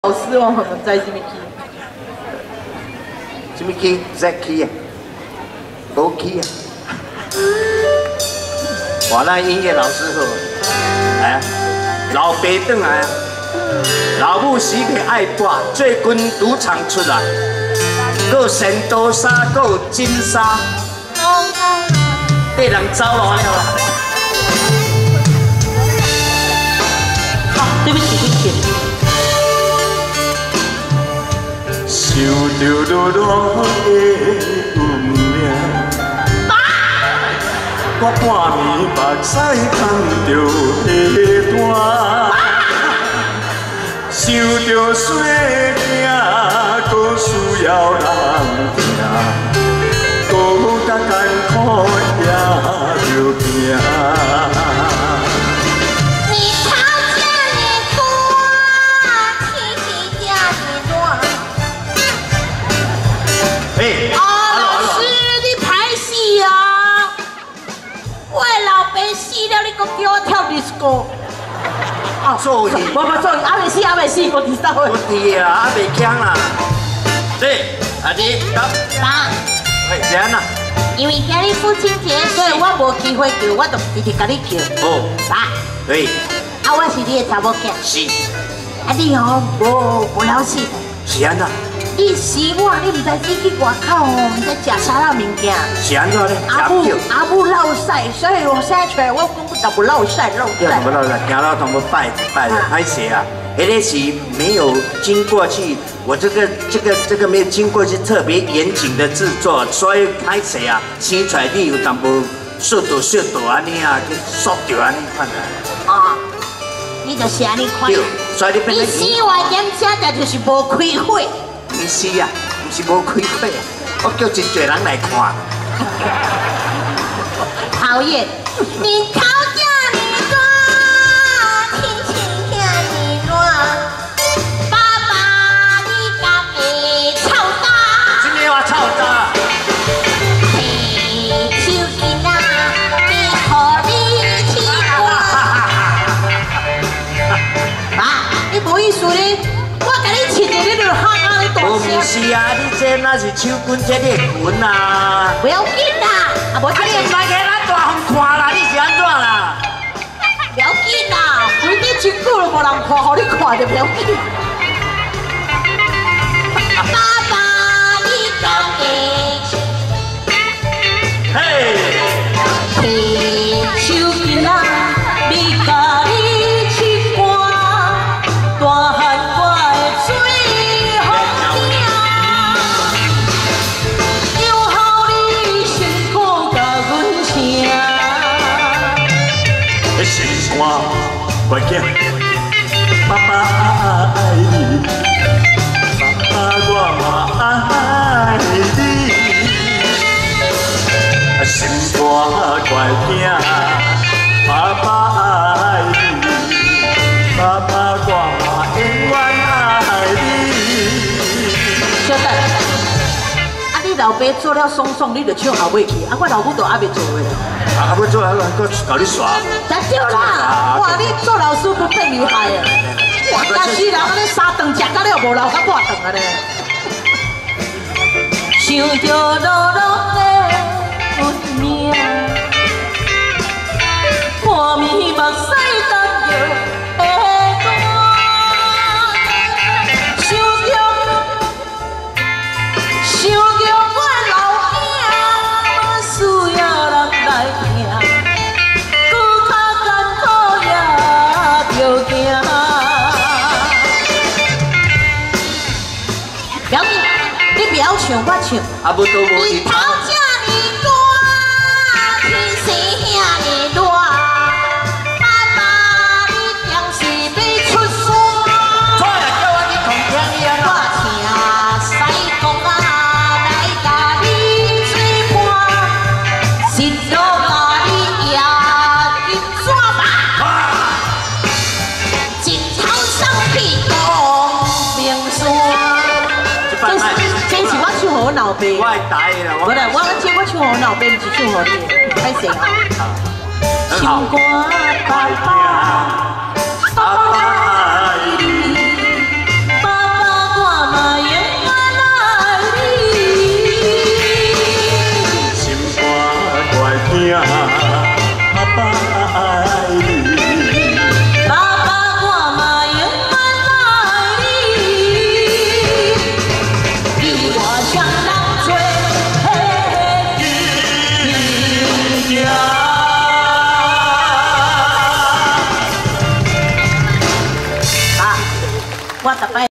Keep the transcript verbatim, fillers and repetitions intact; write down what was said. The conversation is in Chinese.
老师哦，我们在什么 key？ 什么 key？Z key 啊，无 key 啊。哇，那音乐老师好，哎，老爸转来啊，老母死去爱挂，最近赌场出来，搁神刀沙，搁有金沙，被人走落了啦。 好，对不起，对不起。 想着落落的运命，我半暝目屎空着下单，想着细命，搁需要人疼，搁甲艰苦也着行。 叫我跳 disco， 啊，做戏， 我我做戏，阿未死，阿未死，我知道的。 我知啊，阿未强啦。对，阿弟，到。 爸， 喂，是安那？ 因为今日父亲节， 所以我无机会叫，我就直接甲你叫。 哦， 爸， 对， 啊，我是你的查某囝， 是， 啊，你哦无无了死的。 是安那？ 你死我，你唔知自去外口哦，唔知食啥啦物件。 是安怎咧？ 阿母阿母落晒，所以我现在出来，我根本就不落晒落晒。 不落晒，行到同我拜拜的，拍谁啊？那个是没有经过去，我这个这个这个没有经过去特别严谨的制作，所以拍谁啊？生出来你有淡薄速度速度安尼啊，去缩掉安尼款啊。 哦，你就是安尼看。 所以你变你死我点写的就是无开火。 不是啊，不是无开火啊，我叫真侪人来看。 讨厌，你讨价你乱，天晴天你乱，爸爸你家己臭大。 今天我臭大。 嘿，手巾啊，你可你去我。爸，你无意思咧，我甲你亲的，你就喊啊！ 不是啊，你这那是手棍这个棍啊！ 不要紧啦，啊无这你唔来给咱大风看啦，你是安怎啦？ 不要紧啦， 规日真久了，无人看，互你看就不要紧。 爸爸，你家己， 嘿， 嘿，手巾啊，你家己去赶，大汉我的水。 我乖囝，爸爸爱你，爸爸我嘛爱你。心肝乖囝，爸爸爱你，爸爸我嘛永远爱你。 小等，啊你老爸做了爽爽，你就唱后尾去，啊我老母都还未做诶。 啊，要做啊，搁搞你耍。 咱对啦，哇，你做老师不变厉害诶！哇，但是人安尼三顿食到了无留到半顿啊咧。想着落落的运命，半暝目屎等着下单，想着想着我老囝需要人来疼。 不要紧，你不要唱，我唱。 啊，不都无你头这么大，天生遐尼热，爸爸你定是要出山。 错啦，叫我去空听你啊！ 我请西公啊来甲你做伴，实落甲你压金纸吧，一头上屁公明山。 这是我唱互我老爸， 我会答应啦。 不啦，我这我唱互我老爸，不是唱互你，歹势啊。心肝爸爸，爸爸爱你，爸爸爸爱你。 爸爸我嘛永远爱你，比我双人做嘿嘿啊，我逐摆。